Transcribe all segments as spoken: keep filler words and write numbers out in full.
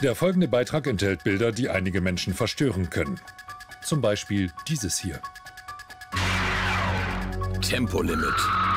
Der folgende Beitrag enthält Bilder, die einige Menschen verstören können. Zum Beispiel dieses hier. Tempolimit.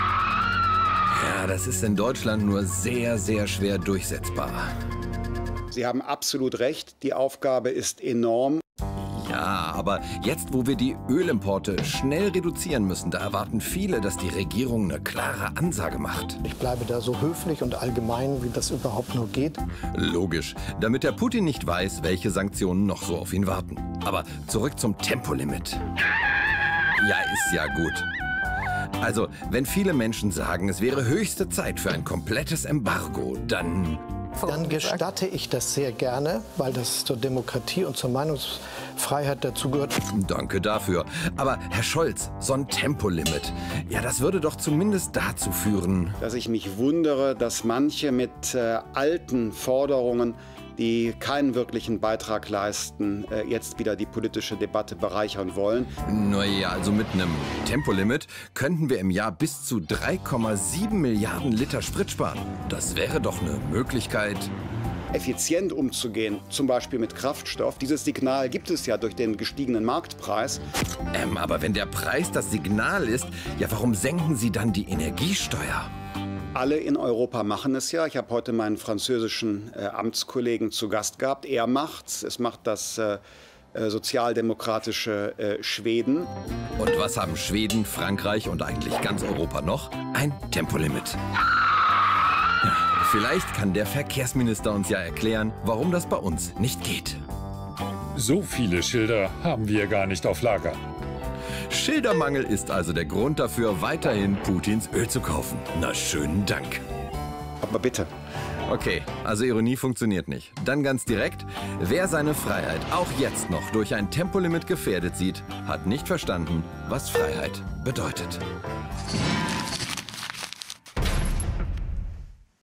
Ja, das ist in Deutschland nur sehr, sehr schwer durchsetzbar. Sie haben absolut recht, die Aufgabe ist enorm. Ja, aber jetzt, wo wir die Ölimporte schnell reduzieren müssen, da erwarten viele, dass die Regierung eine klare Ansage macht. Ich bleibe da so höflich und allgemein, wie das überhaupt nur geht. Logisch, damit der Putin nicht weiß, welche Sanktionen noch so auf ihn warten. Aber zurück zum Tempolimit. Ja, ist ja gut. Also, wenn viele Menschen sagen, es wäre höchste Zeit für ein komplettes Embargo, dann... Dann gestatte ich das sehr gerne, weil das zur Demokratie und zur Meinungsfreiheit dazugehört. Danke dafür. Aber Herr Scholz, so ein Tempolimit, ja, das würde doch zumindest dazu führen... Dass ich mich wundere, dass manche mit äh, alten Forderungen, die keinen wirklichen Beitrag leisten, äh, jetzt wieder die politische Debatte bereichern wollen. Naja, also mit einem Tempolimit könnten wir im Jahr bis zu drei Komma sieben Milliarden Liter Sprit sparen. Das wäre doch eine Möglichkeit, effizient umzugehen, zum Beispiel mit Kraftstoff. Dieses Signal gibt es ja durch den gestiegenen Marktpreis. Ähm, aber wenn der Preis das Signal ist, ja, warum senken Sie dann die Energiesteuer? Alle in Europa machen es ja. Ich habe heute meinen französischen äh, Amtskollegen zu Gast gehabt. Er macht's. Es macht das äh, äh, sozialdemokratische äh, Schweden. Und was haben Schweden, Frankreich und eigentlich ganz Europa noch? Ein Tempolimit. Ja, vielleicht kann der Verkehrsminister uns ja erklären, warum das bei uns nicht geht. So viele Schilder haben wir gar nicht auf Lager. Schildermangel ist also der Grund dafür, weiterhin Putins Öl zu kaufen. Na, schönen Dank. Aber bitte. Okay, also Ironie funktioniert nicht. Dann ganz direkt, wer seine Freiheit auch jetzt noch durch ein Tempolimit gefährdet sieht, hat nicht verstanden, was Freiheit bedeutet.